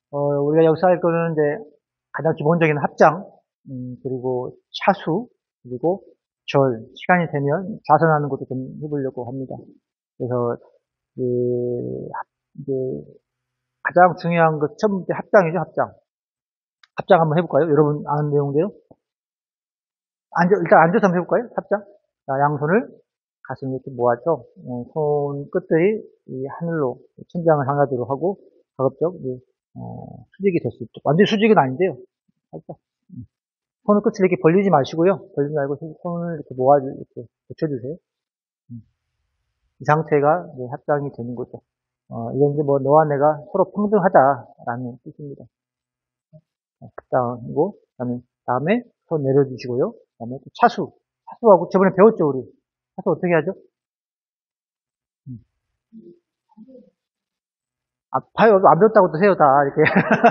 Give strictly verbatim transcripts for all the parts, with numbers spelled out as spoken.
어, 우리가 여기서 할 거는 이제 가장 기본적인 합장, 음, 그리고 차수, 그리고 절, 시간이 되면 좌선하는 것도 좀 해보려고 합니다. 그래서, 그, 합- 이제 가장 중요한 것, 첫 번째 합장이죠, 합장. 합장 한번 해볼까요? 여러분 아는 내용인데요. 앉아, 일단 앉아서 한번 해볼까요? 합장. 자, 양손을 가슴 이렇게 모아서, 어, 손 끝들이 이 하늘로, 천장을 향하도록 하고, 가급적, 이제, 어, 수직이 될 수 있도록. 완전 수직은 아닌데요. 살짝. 음. 손을 끝을 이렇게 벌리지 마시고요. 벌리지 말고 손을 이렇게 모아, 이렇게 붙여주세요. 음. 이 상태가 이제 합장이 되는 거죠. 어, 이건 이제 뭐, 너와 내가 서로 평등하다라는 뜻입니다. 합장이고, 다음에, 다음에 손 내려주시고요. 다음에 또 차수. 차수하고 저번에 배웠죠, 우리. 차수 어떻게 하죠? 음. 아, 봐요. 안 배웠다고 드세요, 다. 이렇게.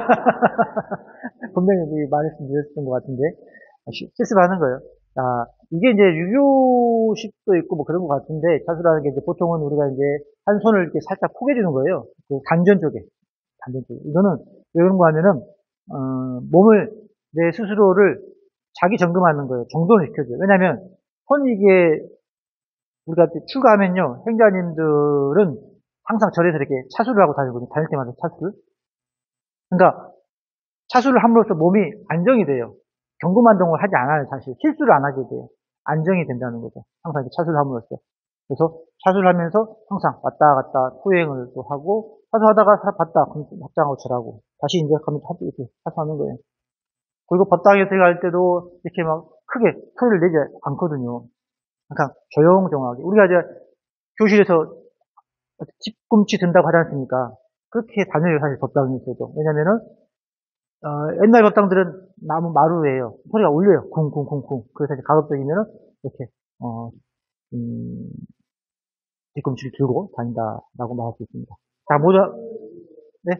분명히 말씀드렸던 것 같은데. 실습하는 거예요. 아, 이게 이제 유교식도 있고 뭐 그런 것 같은데, 차수라는 게 이제 보통은 우리가 이제 한 손을 이렇게 살짝 포개주는 거예요. 그 단전 쪽에. 단전 쪽에. 이거는 왜 그런 거 하면은, 어, 몸을, 내 스스로를 자기 점검하는 거예요. 정돈을 시켜줘요. 왜냐면, 손 이게, 우리가 출가하면요, 행자님들은 항상 절에서 이렇게 차수를 하고 다니거든요. 다닐 때마다 차수를. 그러니까, 차수를 함으로써 몸이 안정이 돼요. 경고만동을 하지 않아요, 사실. 실수를 안 하게 돼요. 안정이 된다는 거죠. 항상 이렇게 차수를 함으로써. 그래서 차수를 하면서 항상 왔다 갔다 투행을 또 하고, 차수하다가 봤다, 그럼 합장하고 절하고, 다시 이제 가면 이렇게 차수하는 거예요. 그리고 법당에 들어갈 때도 이렇게 막 크게 소리를 내지 않거든요. 그러니까 조용조용하게. 우리가 이제 교실에서 뒤꿈치 든다고 하지 않습니까? 그렇게 다녀요, 사실 법당에서도. 왜냐면은, 어, 옛날 법당들은 나무 마루예요. 소리가 울려요. 쿵쿵쿵쿵. 그래서 이제 가급적이면은, 이렇게, 어, 음, 뒤꿈치를 들고 다닌다라고 말할 수 있습니다. 자, 모두, 네?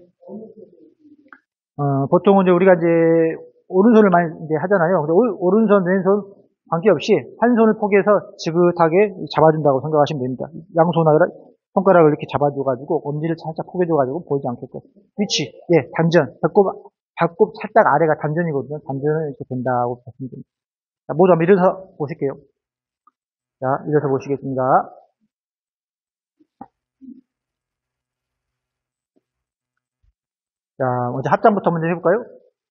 어, 보통은 이제 우리가 이제 오른손을 많이 이제 하잖아요. 근데 오- 오른손, 왼손 관계없이 한 손을 포개서 지긋하게 잡아준다고 생각하시면 됩니다. 양손하고 손가락을 이렇게 잡아줘가지고 엄지를 살짝 포개줘가지고 보이지 않게끔 위치, 예, 단전, 배꼽, 배꼽 살짝 아래가 단전이거든요. 단전을 이렇게 된다고 보시면 됩니다. 자, 모두 한번 일어서 보실게요. 자, 일어서 보시겠습니다. 자, 먼저 합장부터 먼저 해볼까요?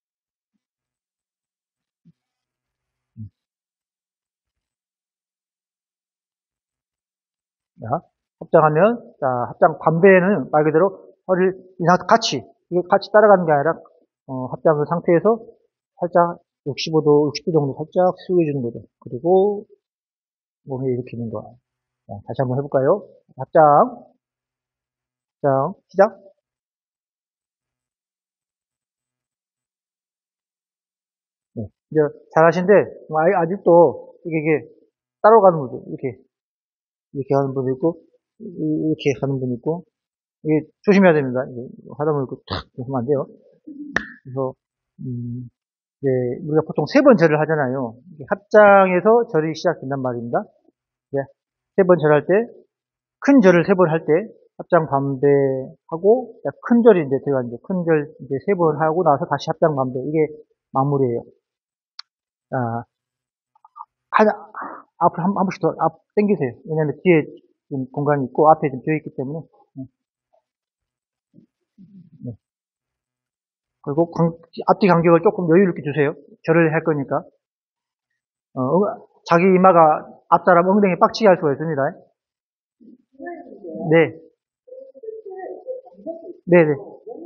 자, 합장하면, 자, 합장 반배에는 말 그대로 허리를 이 상태 같이, 이게 같이 따라가는 게 아니라, 어, 합장의 상태에서 살짝 육십오 도, 육십 도 정도 살짝 숙여주는 거죠. 그리고 몸을 일으키는 거. 자, 다시 한번 해볼까요? 합장, 합장, 시작. 네. 이제 잘하신데, 아- 아직도 이게, 이게 따라가는 거죠. 이렇게, 이렇게 하는 분이 있고, 이- 이렇게 하는 분이 있고, 이게 조심해야 됩니다. 이게 하다 보니까 탁, 하면 안 돼요. 그래서, 음, 이제 우리가 보통 세 번 절을 하잖아요. 합장에서 절이 시작된단 말입니다. 이제 세 번 절할 때, 큰 절을 세 번 할 때, 합장 반배하고, 큰 절이 이제 제가 이제 큰 절 이제 세 번 하고 나서 다시 합장 반배. 이게 마무리예요. 아, 한, 앞으로 한, 한 번씩 더 앞 당기세요. 왜냐면 뒤에 좀 공간이 있고 앞에 좀 비어있기 때문에. 네, 네. 그리고 관- 앞뒤 간격을 조금 여유 있게 주세요. 절을 할 거니까. 어, 어, 자기 이마가 앞사람 엉덩이 빡치게 할 수가 있습니다. 네, 네, 네.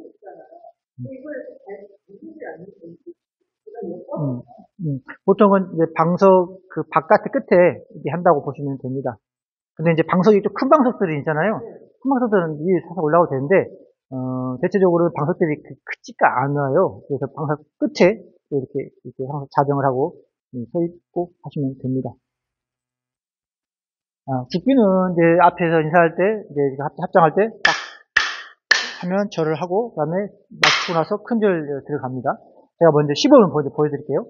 음, 음. 보통은 이제 방석 그 바깥 끝에 이렇게 한다고 보시면 됩니다. 근데 이제 방석이 좀 큰 방석들이 있잖아요. 큰 방석들은 위에 살짝 올라가도 되는데, 어, 대체적으로 방석들이 그 크지가 않아요. 그래서 방석 끝에 이렇게, 이렇게 항상 자정을 하고, 음, 서 있고 하시면 됩니다. 아, 죽비는 이제 앞에서 인사할 때, 이제 합- 합장할 때, 딱 하면 절을 하고, 그 다음에 마치고 나서 큰절 들어갑니다. 제가 먼저 시범을 보여, 보여드릴게요.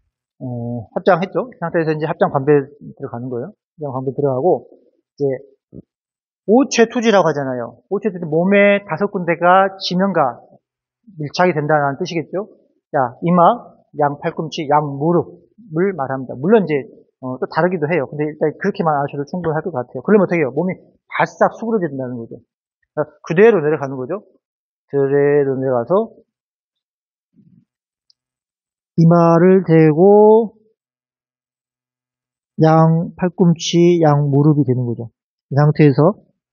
어, 합장했죠. 그 상태에서 이제 합장 반배 들어가는 거예요. 합장 반배 들어가고, 이제, 오체투지라고 하잖아요. 오체투지 몸의 다섯 군데가 지면과 밀착이 된다는 뜻이겠죠. 자, 이마, 양 팔꿈치, 양 무릎을 말합니다. 물론 이제 어, 또 다르기도 해요. 근데 일단 그렇게만 아셔도 충분할 것 같아요. 그러면 어떻게 해요? 몸이 바싹 수그러진다는 거죠. 그대로 내려가는 거죠. 그대로 내려가서 이마를 대고 양 팔꿈치, 양 무릎이 되는 거죠. 이 상태에서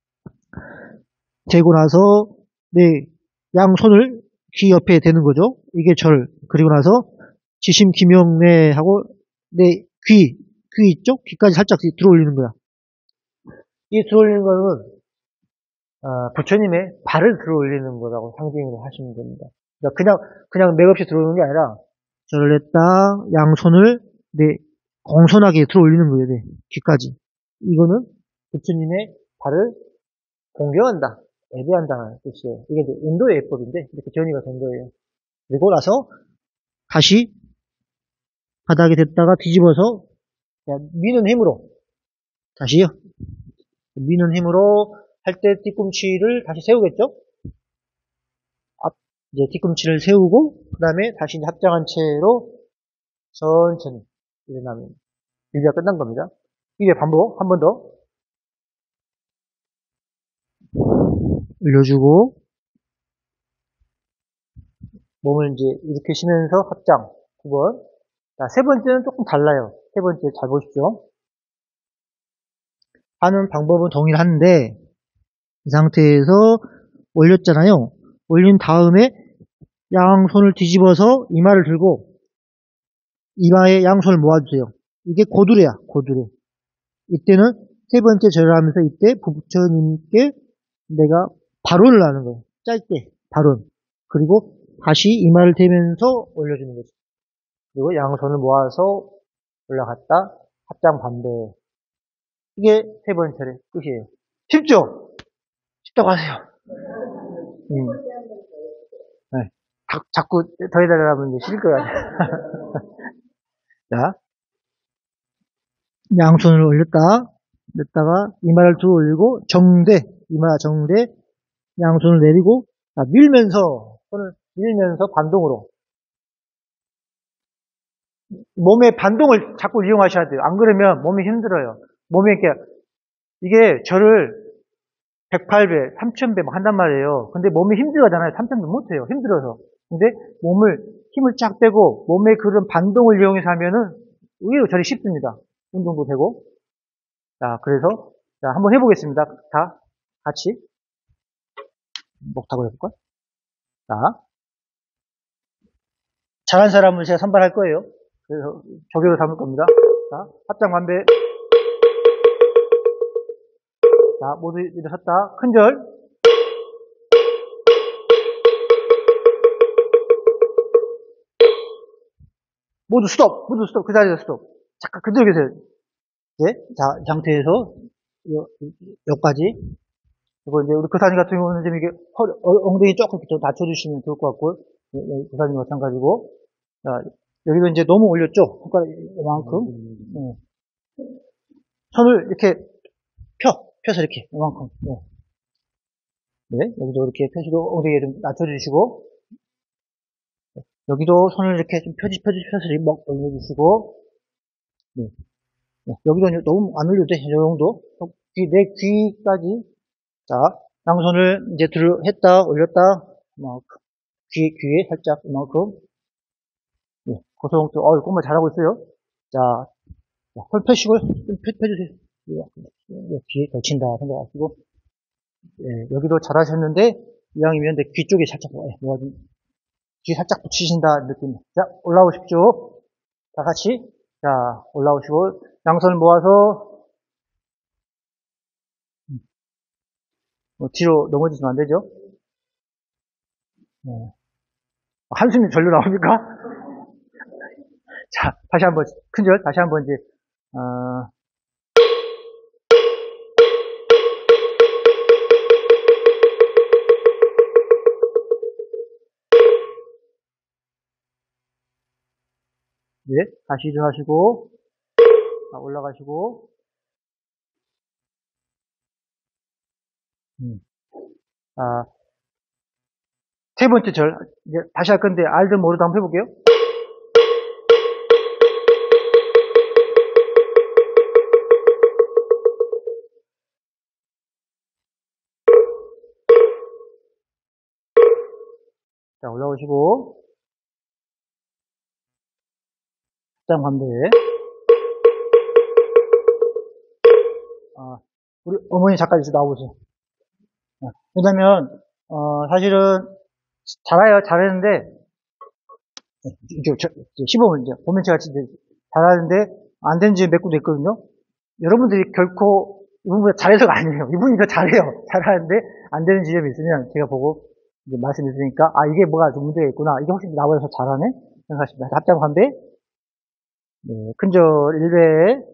대고 나서 네, 양 손을 귀 옆에 대는 거죠. 이게 절. 그리고 나서 지심 기명내하고 내 귀, 귀 있죠? 귀까지 살짝 들어 올리는 거야. 이 들어 올리는 거는 어, 부처님의 발을 들어 올리는 거라고 상징으로 하시면 됩니다. 그러니까 그냥 그냥 맥없이 들어오는 게 아니라 절을 냈다 양손을 네, 공손하게 들어 올리는 거예요. 네, 귀까지. 이거는 부처님의 발을 공경한다, 예배한다는 뜻이에요. 이게 이제 인도의 예법인데 이렇게 전이가 된 거예요. 그리고 나서 다시 바닥에 댔다가 뒤집어서 미는 힘으로 다시요. 미는 힘으로 할 때 뒤꿈치를 다시 세우겠죠? 앞, 이제 뒤꿈치를 세우고, 그 다음에 다시 이제 합장한 채로 천천히 일어나면, 일기가 끝난 겁니다. 이게 반복, 한 번 더. 올려주고, 몸을 이제 이렇게 쉬면서 합장, 두 번. 자, 세 번째는 조금 달라요. 세 번째 잘 보십시오. 하는 방법은 동일한데, 이 상태에서 올렸잖아요. 올린 다음에 양손을 뒤집어서 이마를 들고 이마에 양손을 모아주세요. 이게 고두레야, 고두레. 이때는 세 번째 절을 하면서 이때 부처님께 내가 발언을 하는 거예요. 짧게 발언. 그리고 다시 이마를 대면서 올려주는 거죠. 그리고 양손을 모아서 올라갔다 합장 반대. 이게 세 번째의 끝이에요. 쉽죠? 쉽다고 하세요. 음. 네. 자, 자꾸 더 해달라면 이제 싫을 거야. 자, 양손을 올렸다, 냈다가 이마를 들어 올리고 정대, 이마 정대, 양손을 내리고 자, 밀면서 손을 밀면서 반동으로 몸의 반동을 자꾸 이용하셔야 돼요. 안 그러면 몸이 힘들어요. 몸이 이렇게 이게 저를 백팔 배, 삼천 배 한단 말이에요. 근데 몸이 힘들어하잖아요. 삼천 배 못해요. 힘들어서. 근데 몸을 힘을 쫙 빼고 몸의 그런 반동을 이용해서 하면은 의외로 저리 쉽습니다. 운동도 되고. 자, 그래서 자, 한번 해보겠습니다. 다 같이 목탁을 해볼까? 자, 잘한 사람은 제가 선발할 거예요. 그래서 조교로 삼을 겁니다. 자, 합장 완배. 자, 모두 일어섰다. 큰절. 모두 스톱. 모두 스톱. 그 자리에서 스톱. 잠깐 그대로 계세요. 네. 자, 이 상태에서 요, 여기까지. 그리고 이제 우리 교사님 같은 경우는 좀 이게 허리, 엉덩이 조금 좀 낮춰주시면 좋을 것 같고요. 교사님 마찬가지고. 자, 여기도 이제 너무 올렸죠? 손가락 이만큼. 네. 손을 이렇게 펴. 펴서 이렇게 이만큼. 네. 네. 여기도 이렇게 펴시고 엉덩이 좀 낮춰주시고. 여기도 손을 이렇게 좀 펴지, 펴지, 펴서 막 올려주시고. 네. 네. 여기도 너무 안 올려도 돼. 이 정도. 귀, 내 귀까지. 자, 양손을 이제 들어, 했다, 올렸다. 이만큼. 귀, 귀에 살짝 이만큼. 네. 고소공투. 어, 정말 잘하고 있어요. 자, 손 펴시고, 좀 펴, 펴주세요. 네. 귀에 걸친다 생각하시고. 네. 여기도 잘하셨는데, 이왕이면 내 귀 쪽에 살짝, 네. 귀 살짝 붙이신다 느낌. 자, 올라오십시오. 다 같이. 자, 올라오시고, 양손을 모아서, 뭐 뒤로 넘어지시면 안 되죠? 네. 한숨이 절로 나옵니까? 자, 다시 한 번, 큰절, 다시 한 번 이제, 어, 네, 다시 일어나시고, 자, 올라가시고, 음. 아, 세 번째 절, 이제 다시 할 건데, 알든 모르든 한번 해볼게요. 자, 올라오시고, 장 반대. 아, 우리 어머니 잠깐 이제 나오세요. 아, 왜냐면, 어, 사실은, 잘해요, 잘했는데, 이제, 저, 시범을 이제, 보면 제가 진짜 잘하는데, 안 된 지 몇 군데 있거든요. 여러분들이 결코, 이분보다 잘해서가 아니에요. 이분이 더 잘해요. 잘하는데, 안 되는 지점이 있으면, 제가 보고, 이제 말씀 드리니까, 아, 이게 뭐가 좀 문제가 있구나. 이게 혹시 나보다 더 잘하네? 생각하십니다. 합장 반대. 네, 큰절 일 회.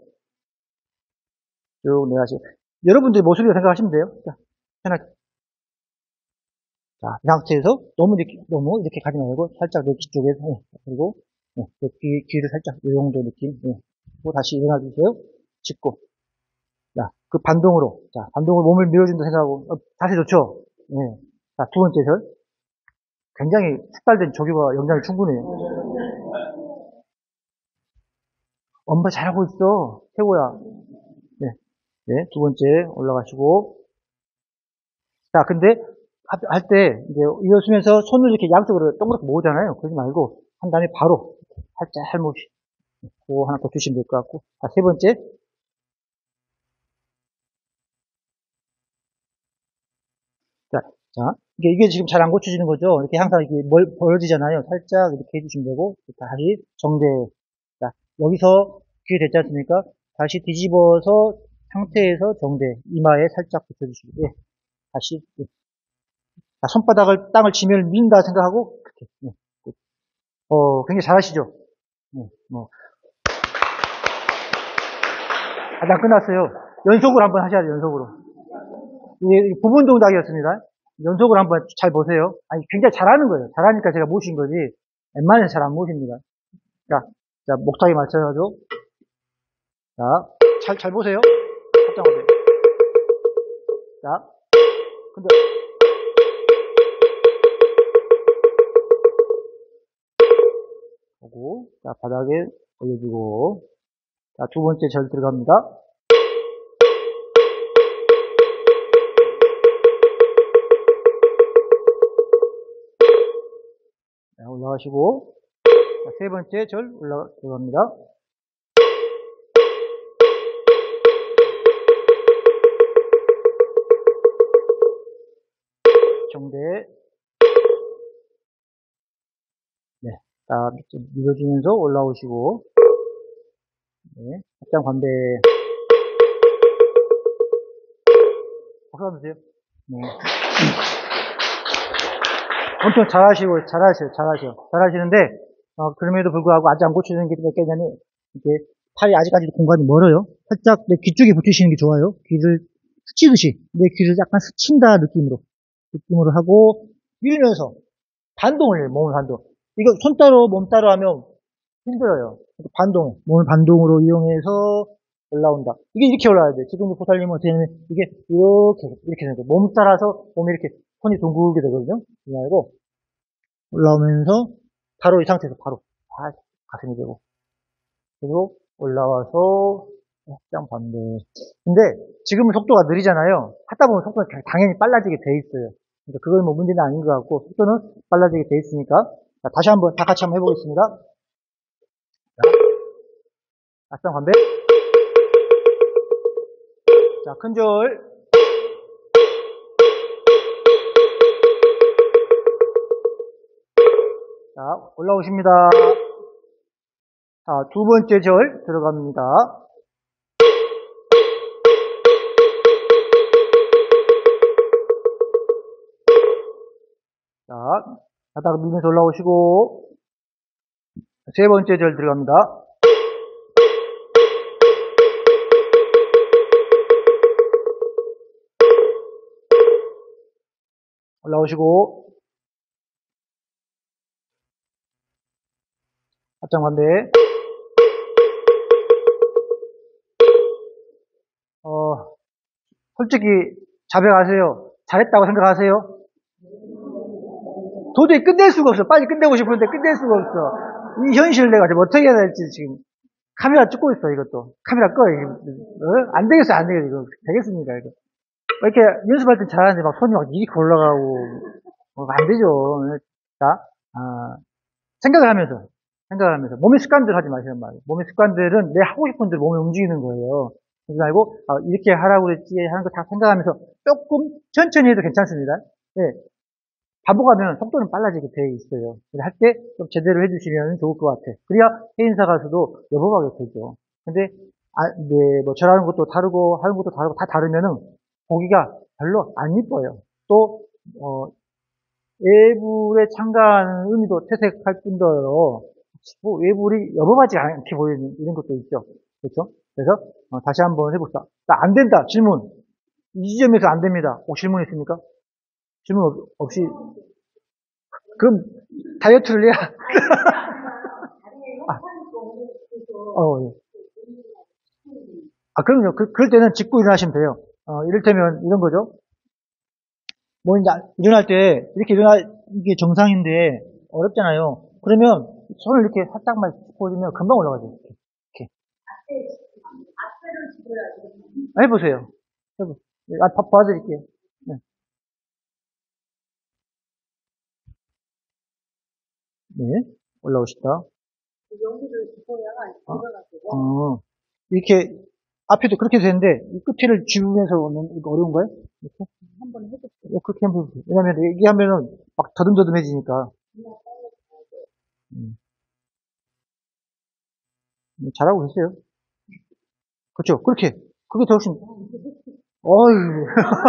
쭉 내가시고. 여러분들이 모습이라고 생각하시면 돼요. 자, 편하게. 자, 이 상태에서 너무 이렇게, 너무 이렇게 가지 말고, 살짝 내 귀 쪽에서, 네, 그리고, 네, 귀, 귀를 살짝, 이 정도 느낌. 네. 그리고 다시 일어나 주세요. 짚고. 자, 그 반동으로. 자, 반동으로 몸을 밀어준다 생각하고, 어, 자세 좋죠? 네. 자, 두 번째 절. 굉장히 숙달된 조교가 영향이 충분해요. 엄마 잘하고 있어. 최고야. 네. 네. 두 번째 올라가시고. 자, 근데 할 때 이제 일어서면서 손을 이렇게 양쪽으로 동그랗게 모으잖아요. 그러지 말고 한 다음에 바로 살짝 할못이 그거 하나 더 주시면 될 것 같고. 자, 세 번째. 자, 자, 이게, 이게 지금 잘 안 고쳐지는 거죠. 이렇게 항상 이렇게 멀, 벌어지잖아요. 살짝 이렇게 해주시면 되고. 다시 정대. 자, 여기서 귀에 됐지 않습니까? 다시 뒤집어서 상태에서 정대. 이마에 살짝 붙여주시고. 예. 다시. 예. 자, 손바닥을 땅을 지면 민다 생각하고. 그렇게. 예. 어, 굉장히 잘하시죠? 예. 뭐. 아직 안 끝났어요. 연속으로 한번 하셔야 돼요, 연속으로. 이게 부분 동작이었습니다. 연속으로 한번 잘 보세요. 아니, 굉장히 잘하는 거예요. 잘하니까 제가 모신 거지. 웬만해서 잘 안 모십니다. 자, 자, 목타기 맞춰가지고. 자, 잘, 잘 보세요. 합장하세요. 자, 근데. 보고, 자, 바닥에 올려주고. 자, 두 번째 절 들어갑니다. 자, 올라가시고. 자, 세 번째 절 올라가, 들어갑니다. 정대. 네. 자, 밀어주면서 올라오시고. 네. 합장 반대. 박수 한번 주세요. 네. 엄청 잘하시고, 잘하셔요, 잘하셔요. 잘하시는데, 어, 그럼에도 불구하고 아직 안 고쳐지는 게 몇 개냐면, 이렇게 팔이 아직까지도 공간이 멀어요. 살짝 내 귀 쪽에 붙이시는 게 좋아요. 귀를 스치듯이, 내 귀를 약간 스친다 느낌으로, 느낌으로 하고, 밀면서, 반동을 해요, 몸을 반동. 이거 손 따로, 몸 따로 하면 힘들어요. 반동, 몸을 반동으로 이용해서 올라온다. 이게 이렇게 올라와야 돼. 지금 포탈님은 어떻게 하냐면, 이게 이렇게, 이렇게 되는 거예요. 몸 따라서 몸이 이렇게 손이 둥글게 되거든요. 그거 말고, 올라오면서, 바로 이 상태에서 바로, 아, 가슴이 되고. 그리고 올라와서, 약간 반대. 근데, 지금은 속도가 느리잖아요. 하다 보면 속도는 당연히 빨라지게 돼 있어요. 그러니까 그건 뭐 문제는 아닌 것 같고, 속도는 빨라지게 돼 있으니까. 자, 다시 한번, 다 같이 한번 해보겠습니다. 자, 약간 반대. 자, 큰절. 자, 올라오십니다. 자, 두 번째 절 들어갑니다. 자, 바닥 밀면서 올라오시고, 세 번째 절 들어갑니다. 올라오시고, 합장 반대. 어, 솔직히 자백하세요. 잘했다고 생각하세요? 도저히 끝낼 수가 없어. 빨리 끝내고 싶은데 끝낼 수가 없어. 이 현실을 내가 지금 어떻게 해야 될지 지금 카메라 찍고 있어, 이것도. 카메라 꺼. 어? 안 되겠어, 안 되겠어. 이거 되겠습니까, 이거. 이렇게 연습할 때 잘하는데 막 손이 막 이렇게 올라가고 어, 안 되죠. 자, 아, 생각을 하면서 생각을 하면서 몸의 습관들 하지 마시는 말이에요. 몸의 습관들은 내 하고 싶은 대로 몸을 움직이는 거예요. 그러지 말고 아, 이렇게 하라고 그랬지 하는 거 다 생각하면서 조금 천천히 해도 괜찮습니다. 네. 반복하면 속도는 빨라지게 돼 있어요. 할 때 좀 제대로 해주시면 좋을 것 같아. 그래야 해인사 가서도 여보가게 되죠. 근데 아, 네, 뭐 절하는 것도 다르고 하는 것도 다르고 다 다르면은 보기가 별로 안 이뻐요. 또 어, 외불에 참가하는 의미도 퇴색할 뿐더러 뭐 외불이 여범하지 않게 보이는 이런 것도 있죠. 그렇죠? 그래서 어, 다시 한번 해봅시다. 나 안 된다. 질문. 이 지점에서 안 됩니다. 혹 질문 있습니까? 질문 없, 없이 그럼 다이어트를 해야 아, 어, 예. 아, 그럼요. 그, 그럴 때는 짚고 일어나시면 돼요. 어, 이를테면 이런 거죠. 뭐 이제 일어날 때 이렇게 일어나 이게 정상인데 어렵잖아요. 그러면 손을 이렇게 살짝만 짚어주면 금방 올라가죠. 이렇게. 이렇게. 해보세요. 해보세요. 아, 봐, 봐드릴게요. 네. 네. 올라오시다. 여기를 짚어야 어, 어, 이렇게 앞에도 그렇게 되는데 이 끝을 쥐면서 오면 이거 어려운 거예요? 이렇게 한번 해보세요. 그렇게 한번 해보세요. 왜냐면 이게 하면은 막 더듬더듬해지니까. 음. 잘하고 계세요. 그렇죠. 그렇게 그게 더 훨씬 어휴.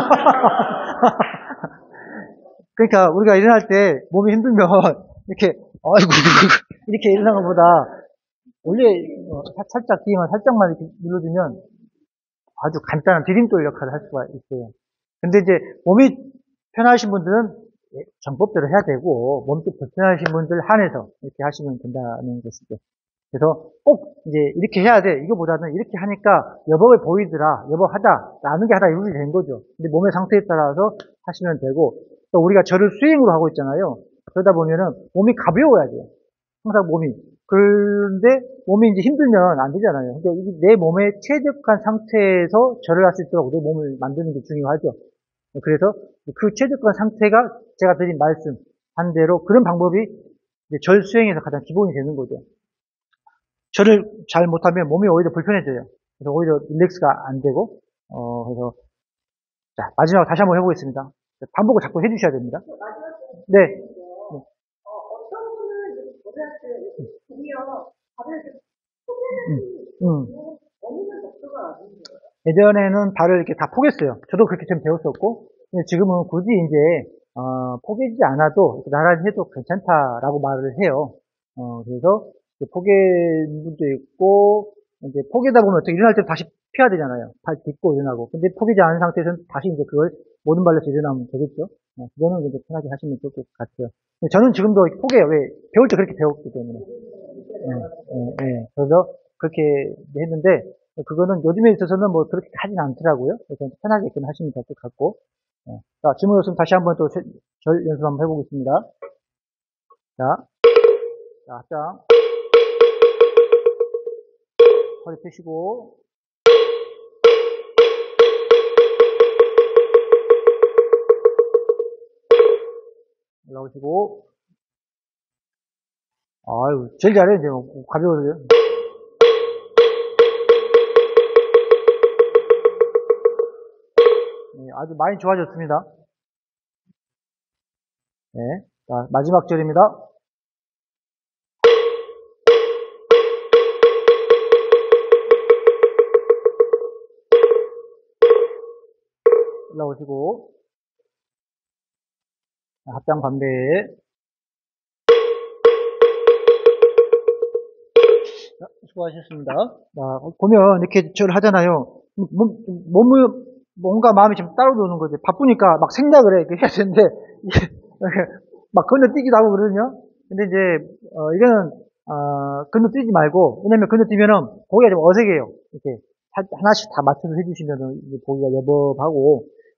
그러니까 우리가 일어날 때 몸이 힘들면 이렇게 아이고 이렇게 일어나는 것보다 원래 어, 살짝 뒤에만 살짝만 이렇게 눌러주면 아주 간단한 디딤돌 역할을 할 수가 있어요. 근데 이제 몸이 편하신 분들은 정법대로 해야 되고 몸이 불편하신 분들 한해서 이렇게 하시면 된다는 것이죠. 그래서 꼭 이제 이렇게 해야 돼. 이거보다는 이렇게 하니까 여법에 보이더라. 여법하다. 라는 게 하나 이루어지 된 거죠. 근데 몸의 상태에 따라서 하시면 되고 또 우리가 절을 수행으로 하고 있잖아요. 그러다 보면은 몸이 가벼워야 돼요. 항상 몸이. 그런데 몸이 이제 힘들면 안 되잖아요. 그러니까 내 몸에 최적한 상태에서 절을 할 수 있도록 내 몸을 만드는 게 중요하죠. 그래서 그 최적한 상태가 제가 드린 말씀 한 대로 그런 방법이 절 수행에서 가장 기본이 되는 거죠. 절을 잘 못하면 몸이 오히려 불편해져요. 그래서 오히려 릴렉스가 안 되고, 어, 그래서, 자, 마지막으로 다시 한번 해보겠습니다. 반복을 자꾸 해주셔야 됩니다. 네. 음, 음. 예전에는 발을 이렇게 다 포갰어요. 저도 그렇게 좀 배웠었고, 지금은 굳이 이제, 어, 포개지 않아도 나란히 해도 괜찮다라고 말을 해요. 어, 그래서, 포개는 분도 있고, 이제 포개다 보면 어떻게 일어날 때 다시 펴야 되잖아요. 발 딛고 일어나고. 근데 포개지 않은 상태에서는 다시 이제 그걸 모든 발로 일어나면 되겠죠. 어, 그거는 이제 편하게 하시면 좋을 것 같아요. 저는 지금도 포개요. 왜? 배울 때 그렇게 배웠기 때문에. 예, 예, 예. 그래서 그렇게 했는데, 그거는 요즘에 있어서는 뭐 그렇게 하진 않더라고요. 그래서 편하게 좀 하시면 될 것 같고. 예. 자, 질문 없으면 다시 한번 또 절 연습 한번 해보겠습니다. 자, 자, 합장. 허리 펴시고. 올라오시고. 아유, 제일 잘해, 이제. 가벼워요. 네, 아주 많이 좋아졌습니다. 네. 자, 마지막 절입니다. 올라오시고. 합장 반대. 자, 수고하셨습니다. 자, 보면 이렇게 절을 하잖아요. 몸, 몸을, 뭔가 마음이 지금 따로 노는 거지. 바쁘니까 막 생각을 해. 이렇게 해야 되는데, 막 건너뛰기도 하고 그러거든요. 근데 이제, 어, 이거는, 어, 건너뛰지 말고, 왜냐면 건너뛰면은 보기가 좀 어색해요. 이렇게 하나씩 다 맞춰서 해주시면은 보기가 여법하고,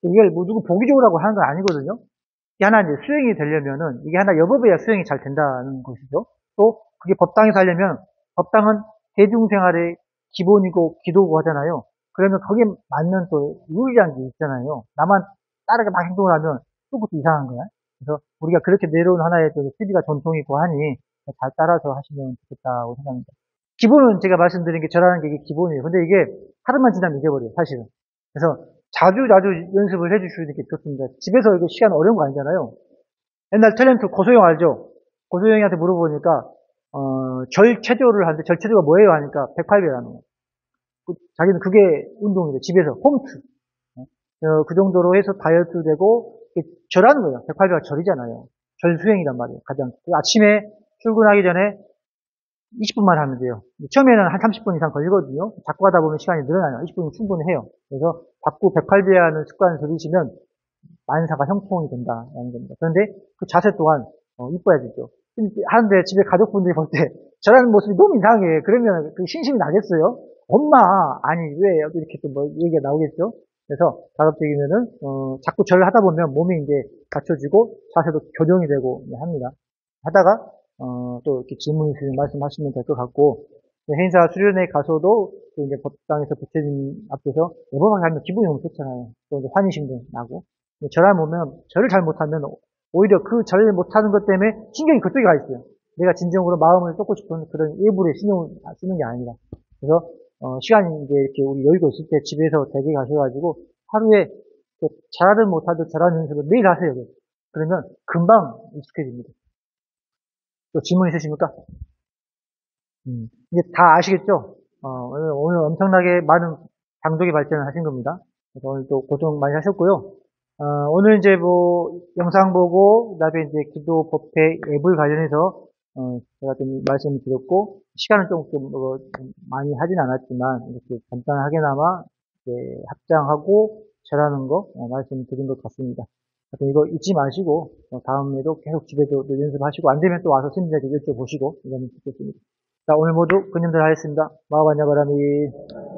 이걸 뭐 누구 보기 좋으라고 하는 건 아니거든요. 이게 하나 이제 수행이 되려면은, 이게 하나 여법에야 수행이 잘 된다는 것이죠. 또, 그게 법당에서 하려면, 법당은 대중생활의 기본이고 기도고 하잖아요. 그러면 거기에 맞는 또 룰이라는 게 있잖아요. 나만 따르게 막 행동을 하면 또 그것도 이상한 거야. 그래서 우리가 그렇게 내려온 하나의 시비가 전통이고 하니 잘 따라서 하시면 좋겠다고 생각합니다. 기본은 제가 말씀드린 게 저라는 게 이게 기본이에요. 근데 이게 하루만 지나면 잊어버려요, 사실은. 그래서 자주 자주 연습을 해주시는 게 좋습니다. 집에서 이거 시간 어려운 거 아니잖아요. 옛날 탤런트 고소영 알죠? 고소영이한테 물어보니까 어, 절체조를 하는데 절체조가 뭐예요? 하니까 백팔 배라는 거예요. 그, 자기는 그게 운동이래. 집에서 홈트. 어, 그 정도로 해서 다이어트 되고 절하는 거예요. 백팔 배가 절이잖아요. 절 수행이란 말이에요. 가장 아침에 출근하기 전에 이십 분만 하면 돼요. 처음에는 한 삼십 분 이상 걸리거든요. 자꾸 하다 보면 시간이 늘어나요. 이십 분이 충분히 해요. 그래서 자꾸 백팔 배 하는 습관을 들이시면 만사가 형통이 된다라는 겁니다. 그런데 그 자세 또한 어, 이뻐야 되죠. 하는데 집에 가족분들이 볼 때 저라는 모습이 너무 이상해. 그러면 그 신심이 나겠어요? 엄마, 아니 왜 이렇게 또 뭐 얘기가 나오겠죠? 그래서 가급적이면은 어, 자꾸 절을 하다 보면 몸이 이제 갖춰지고 자세도 교정이 되고 합니다. 하다가 어, 또 이렇게 질문 있으면 말씀하시면 될 것 같고, 행사 수련회 가서도 또 이제 법당에서 부처님 앞에서 매번하게 하면 기분이 너무 좋잖아요. 또 이제 환희심도 나고. 절을 보면, 절을 잘 못하면 오히려 그 절을 못하는 것 때문에 신경이 그쪽에 가 있어요. 내가 진정으로 마음을 쏟고 싶은 그런 일부러 신경을 쓰는 게 아니라. 그래서, 어, 시간이 이제 이렇게 우리 여유가 있을 때 집에서 댁에 가셔가지고 하루에 잘은 못하도 절하는 연습을 매일 하세요. 그러면 금방 익숙해집니다. 또 질문 있으십니까? 음, 이제 다 아시겠죠? 어, 오늘, 오늘 엄청나게 많은 장족의 발전을 하신 겁니다. 그래서 오늘 또 고생 많이 하셨고요. 어, 오늘 이제 뭐, 영상 보고, 그 다음에 이제 기도 법회 앱을 관련해서, 어, 제가 좀 말씀을 드렸고, 시간은 조금 좀, 뭐, 좀 많이 하진 않았지만, 이렇게 간단하게나마, 이제 합장하고, 절하는 거, 어, 말씀 드린 것 같습니다. 이거 잊지 마시고, 다음에도 계속 집에도 연습하시고, 안 되면 또 와서 스님들에게 여쭤보시고, 이러면 좋겠습니다. 자, 오늘 모두 근념들 하겠습니다. 마하반야바라미.